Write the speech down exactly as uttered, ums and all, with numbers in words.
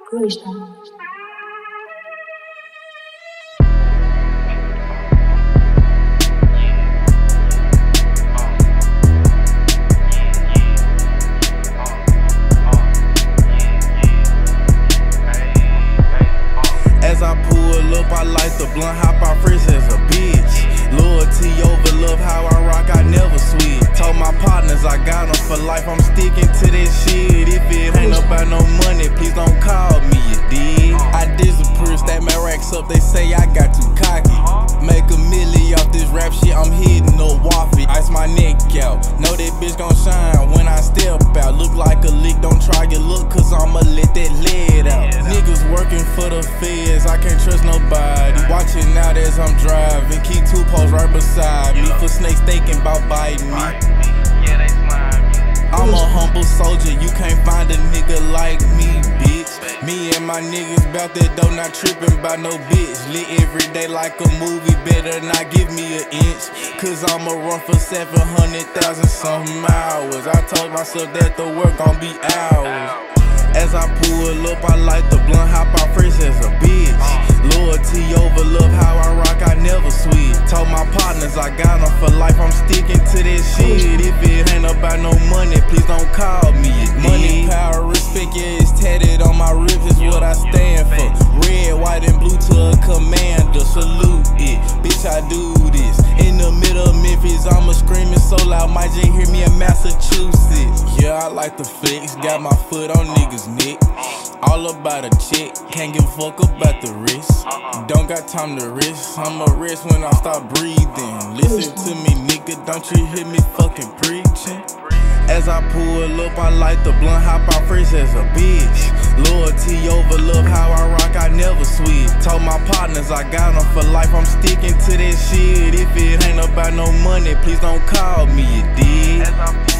Gosta. As I pull up, I light the blunt, hop out fresh as a bitch. Loyalty over love, how I rock, I never switch. Told my partners I got them for life, I'm sticking to that shit. If it ain't about no money, please don't call me, you dig? I disapprove, stack my racks up, they say I got too cocky. Make a milli off this rap shit, I'm hitting no waffy. Ice my neck out, know that bitch gon' shine when I step out. Look like a lick, don't try your look, cause I'ma let that lead out. Niggas working for the feds, I can't trust nobody. Watching out as I'm driving, keep two poles right beside me. For snakes thinking about biting me. I'm a humble soldier, you can't find a nigga like me, bitch. Me and my niggas bout that dough, not tripping by no bitch. Lit every day like a movie, better not give me an inch. Cause I'ma run for seven hundred thousand something hours. I told myself that the work gon' be hours. As I pull up, I light the blunt, hop out fresh as a bitch. Loyalty over love, how I rock, I never switch. Told my partners I got them for life, I'm sticking to that shit. If it ain't about no money, please don't call me, you dig? Money, power, respect, yeah, it's tatted on my ribs, is what I stand for. Red, white, and blue to a commander, salute it. Bitch, I do this. In the middle of Memphis, I'ma screaming so loud, might just hear me in Massachusetts. Yeah, I like the flex, got my foot on niggas' neck. All about a check, can't give a fuck about the risk. Don't got time to risk, I'ma rest when I start breathing. Listen to me, nigga, don't you hear me fucking preaching? As I pull up, I light the blunt, hop out fresh as a bitch. Loyalty over love, how I rock, I never switch. Told my partners I got them for life, I'm sticking to that shit. If it ain't about no money, please don't call me, you dig?